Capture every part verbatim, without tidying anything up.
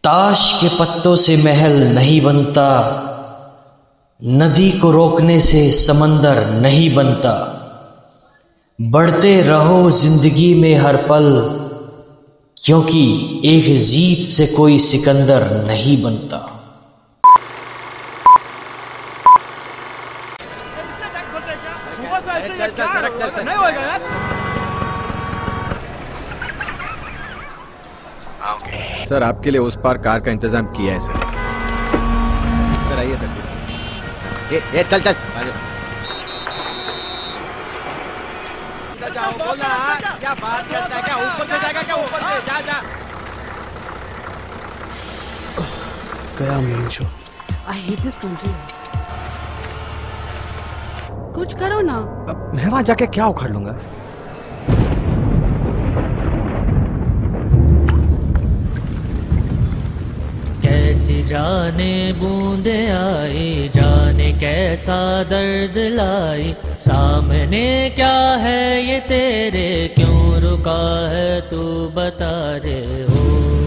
ताश के पत्तों से महल नहीं बनता, नदी को रोकने से समंदर नहीं बनता। बढ़ते रहो जिंदगी में हर पल, क्योंकि एक जीत से कोई सिकंदर नहीं बनता। सर, आपके लिए उस पार कार का इंतजाम किया है सर। सर आइए सर। ये, ये चल चल जाओ, बोला क्या बात करता है? क्या ऊपर से जाएगा? क्या ऊपर से? जा जा गया main show. I hate this country. कुछ करो ना। मैं वहां जाके क्या उखाड़ लूंगा? कैसी जाने बूंदे आई, जाने कैसा दर्द लाई। सामने क्या है ये तेरे, क्यों रुका है तू बता रे हो।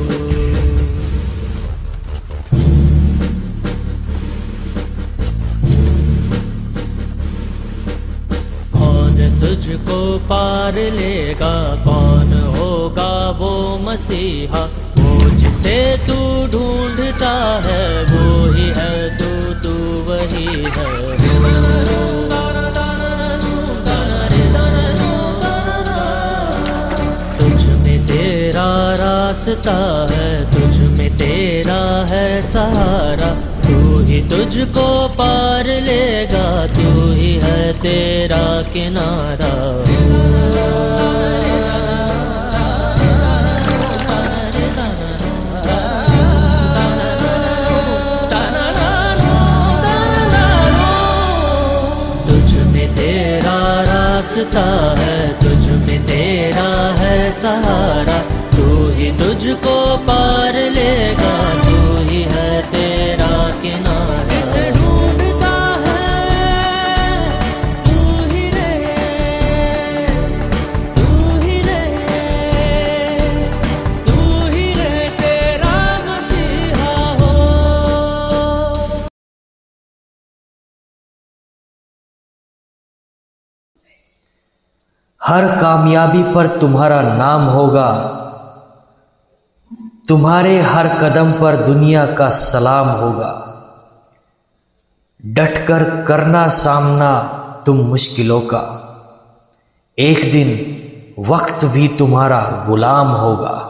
तुझको पार लेगा, कौन होगा वो मसीहा, वो जिसे तू ढूंढता है, वो ही है तू, तू वही है। तुझ में तेरा रास्ता है, तुझ में तेरा है सहारा, तू ही तुझको पार लेगा, तू ही है तेरा किनारा। तुझ में तेरा रास्ता है, तुझ में तेरा है सहारा, तू ही तुझको पार लेगा, तू ही है तेरा किनारा। इसे ढूंढता है तू ही रे, तू ही रे, तू ही रे तेरा मसीहा हो। हर कामयाबी पर तुम्हारा नाम होगा, तुम्हारे हर कदम पर दुनिया का सलाम होगा। डटकर करना सामना तुम मुश्किलों का, एक दिन वक्त भी तुम्हारा गुलाम होगा।